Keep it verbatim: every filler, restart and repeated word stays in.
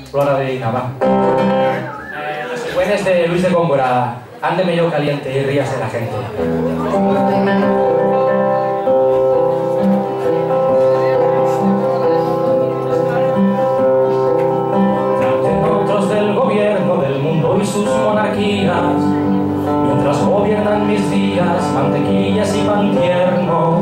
Flora de Nava. Eh, los cigüeños de Luis de Góngora, ándeme yo caliente y ríase la gente. Otros del gobierno del mundo y sus monarquías, mientras gobiernan mis días, mantequillas y pan tierno.